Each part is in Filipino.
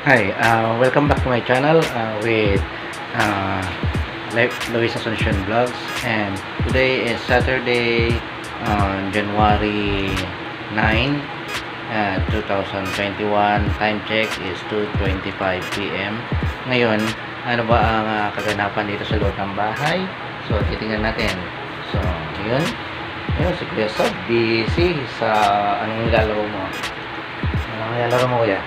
Hi, welcome back to my channel with uh, Luis Asuncion Vlogs, and today is Saturday, January 9, 2021. Time check is 2:25 PM. Ngayon, ano ba ang kaganapan dito sa loob ng bahay? So, titingnan natin. So, yun. Yun, si Kuya Sob, busy sa anong nilalaro mo? Anong nilalaro mo, Kuya?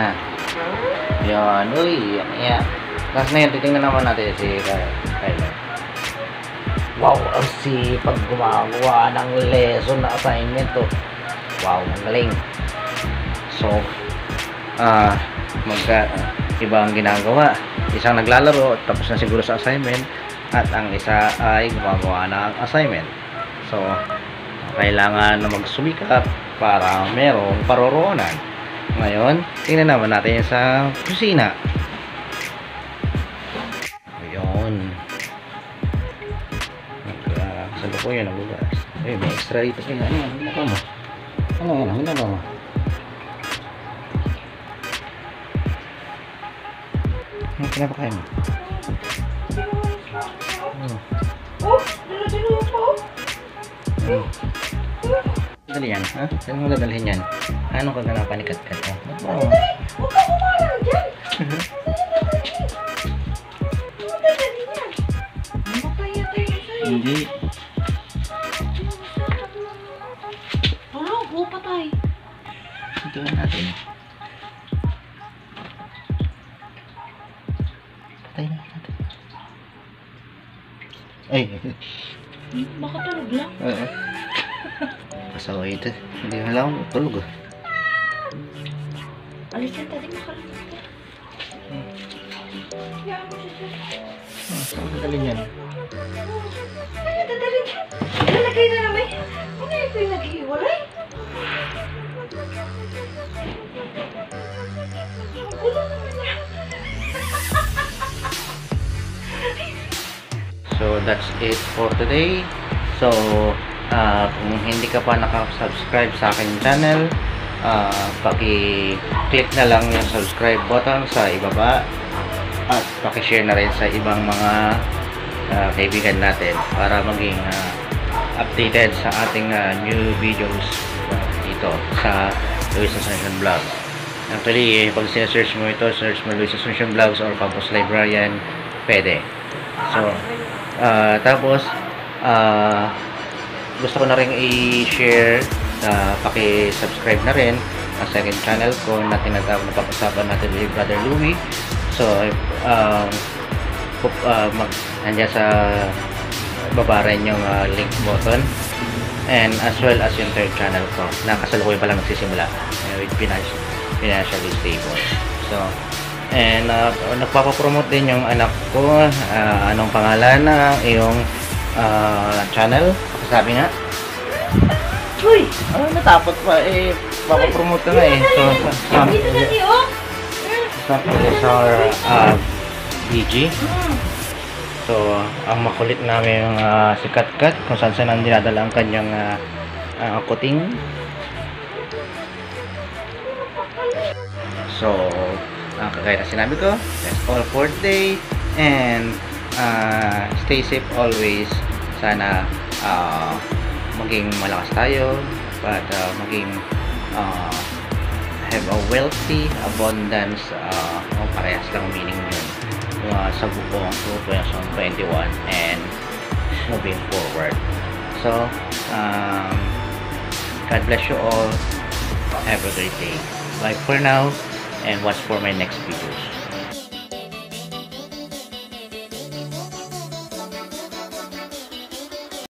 Yan, uy, yan. Tapos ngayon, titingnan naman natin si Kyler. Wow, ang sipag gumagawa ng lesson na assignment to. Wow, ang galing. So, iba ang ginagawa. Isang naglalaro, tapos na siguro sa assignment, at ang isa ay gumagawa ng assignment. So, kailangan na magsumikap para merong paroroonan. Ngayon, tingnan naman natin sa kusina. Ayun. Sabi ko yun, nagugas. Ay, may extra rito. Ay, ano yan? Ginagawa mo? Ano yan? Ang ginagawa mo? Ano pinapakain mo? Oh, dala-dala po. Dali yan, ha? Saan mo dadalhin yan? Anong kaganapan ni Kat-Kat? Huwag ka kumalang dyan. Huwag ka dali yan. Matay-atay ka sa'yo. Hindi. Tulog, patay. Ito natin. Patay na natin. Ay. Baka tulog lang. Oo. Pasawa ito. Hindi na lang tulog. Alisan tadi makalimutan. Kaya mo siya. Saan dadalhin yan? Kaya dadalhin niya. Lalagay na naman. Ano yung pinag-iwalay? Gulo naman niya. So that's it for today. So kung hindi ka pa nakasubscribe sa aking channel, paki-click na lang yung subscribe button sa ibaba at paki-share na rin sa ibang mga kaibigan natin para maging updated sa ating new videos dito sa Luis Asuncion Vlogs. Actually, pag sinesearch mo ito, search mo Luis Asuncion Vlogs or Campus Librarian, pwede. So, tapos gusto ko na rin i-share na paki-subscribe na rin ang second channel ko na tinatawag na pag-usapan natin with Brother Louie. So, nandiyan sa baba rin yung link button, and as well as yung third channel ko na kasalukuyan pa lang nagsisimula with financially stable. So, and nagpapapromote din yung anak ko. Anong pangalan na iyong channel? Sabi nga, uy, natapot pa eh, papapromote ka nga eh. So, is our BG. So, ang makulit namin yung si Kat-Kat, kung saan ang dinadala ang kanyang kuting. So, kagaya na sinabi ko, that's all for today, and stay safe always. Sana maging malakas tayo, but maging have a wealthy abundance, parehas lang meaning yun sa buong 2021 and moving forward. So God bless you all, have a great day, bye for now, and watch for my next videos.